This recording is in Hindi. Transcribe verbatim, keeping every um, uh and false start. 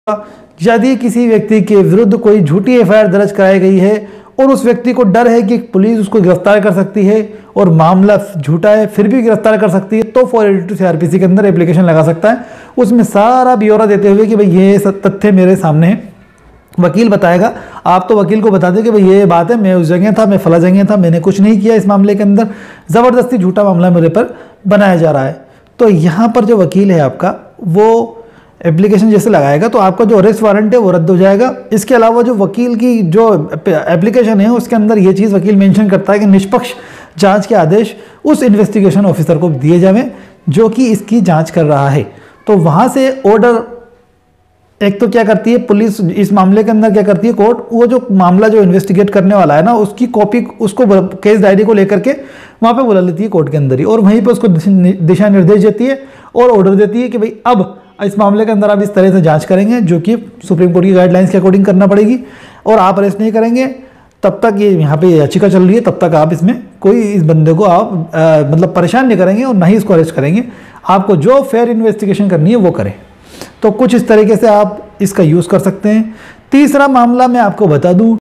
यदि किसी व्यक्ति के विरुद्ध कोई झूठी एफ आई आर दर्ज कराई गई है और उस व्यक्ति को डर है कि पुलिस उसको गिरफ्तार कर सकती है और मामला झूठा है फिर भी गिरफ्तार कर सकती है, तो four eighty two C R P C के अंदर एप्लीकेशन लगा सकता है, उसमें सारा ब्यौरा देते हुए कि भाई ये तथ्य मेरे सामने है। वकील बताएगा, आप तो वकील को बता दें कि भाई ये बात है, मैं उस जगह था, मैं फला जगह था, मैंने कुछ नहीं किया, इस मामले के अंदर ज़बरदस्ती झूठा मामला मेरे पर बनाया जा रहा है। तो यहाँ पर जो वकील है आपका वो एप्लीकेशन जैसे लगाएगा तो आपका जो अरेस्ट वारंट है वो रद्द हो जाएगा। इसके अलावा जो वकील की जो एप्लीकेशन है उसके अंदर ये चीज़ वकील मेंशन करता है कि निष्पक्ष जांच के आदेश उस इन्वेस्टिगेशन ऑफिसर को दिए जाएं जो कि इसकी जांच कर रहा है। तो वहाँ से ऑर्डर, एक तो क्या करती है पुलिस इस मामले के अंदर, क्या करती है कोर्ट, वो जो मामला जो इन्वेस्टिगेट करने वाला है ना उसकी कॉपी, उसको केस डायरी को लेकर के वहाँ पे बुला लेती है कोर्ट के अंदर ही, और वहीं पे उसको दिशा निर्देश देती है और ऑर्डर देती है कि भाई अब इस मामले के अंदर आप इस तरह से जांच करेंगे जो कि सुप्रीम कोर्ट की गाइडलाइंस के अकॉर्डिंग करना पड़ेगी, और आप अरेस्ट नहीं करेंगे तब तक, ये यहाँ पे याचिका चल रही है तब तक आप इसमें कोई इस बंदे को आप आ, मतलब परेशान नहीं करेंगे और ना ही इसको अरेस्ट करेंगे, आपको जो फेयर इन्वेस्टिगेशन करनी है वो करें। तो कुछ इस तरीके से आप इसका यूज़ कर सकते हैं। तीसरा मामला मैं आपको बता दूं